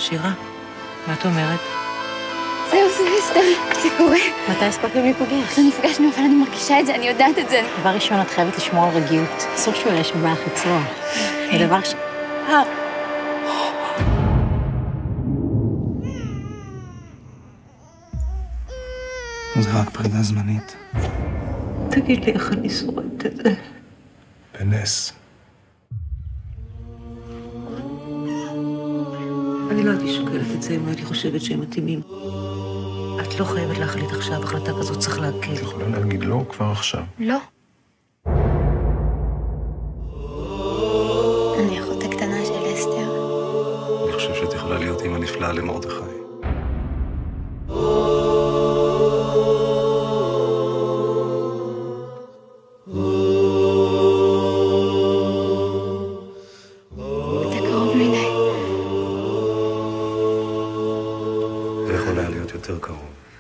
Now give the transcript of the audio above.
שירה, מה את אומרת? זהו, סתם, זה קורה. מתי הספקנו להיפגש? לא נפגשנו, אבל אני מרגישה את זה, אני יודעת את זה. דבר ראשון, את חייבת לשמור על רגיעות. אסור שהוא יראה שבא לך לצלוח. ודבר ש... זה רק פרידה זמנית. תגיד לי איך אני שורדת את זה. בנס. אני לא הייתי שוקלת את זה אם הייתי חושבת שהם מתאימים. את לא חייבת להחליט עכשיו, החלטה כזאת צריך להקל. את יכולה להגיד לא כבר עכשיו. לא. אני אחות הקטנה של אסתר. אני חושב שאת יכולה להיות אמא נפלאה למרדכי. אתה קרוב מדי. זה יכול היה להיות יותר קרוב.